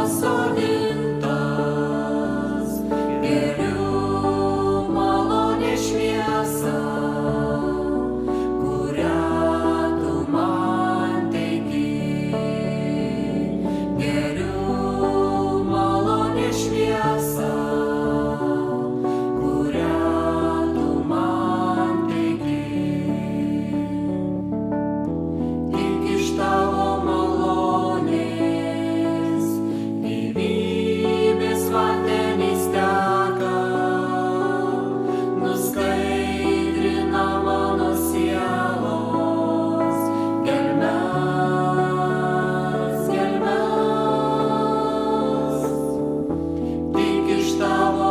pasodintas, geriu malonė šviesa, kurią tu man teiki. Geriu malonė šviesa, kurią tu man teiki. Tik iš tavo malonės gyvybės vandenys teka, nuskaidrina mano sielos gelmes, gelmes. Tik iš tavo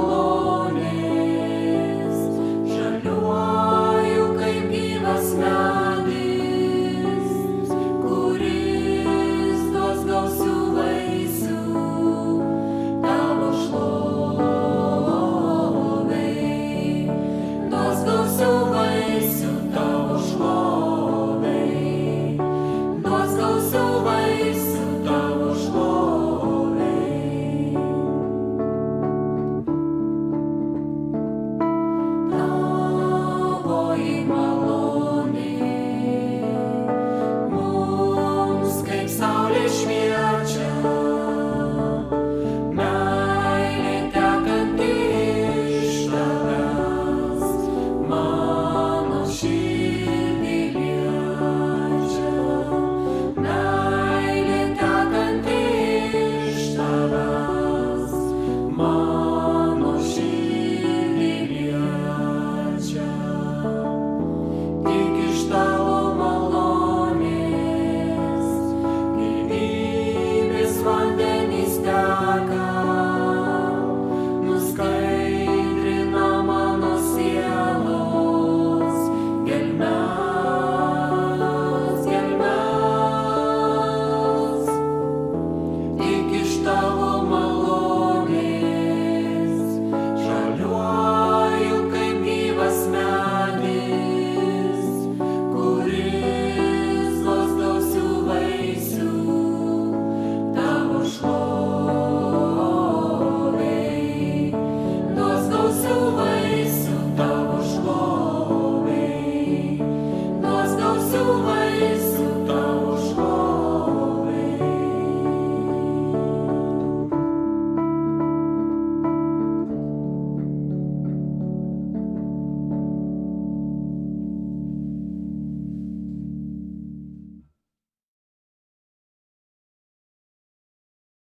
malonės žaliuoju kaip gyvas medis, kuris duos gausių vaisių tavo šlovei. Duos gausių vaisių tavo šlovei. Duos gausių vaisių tavo šlovei. Tavoji malonė mums kaip saulė šviesa.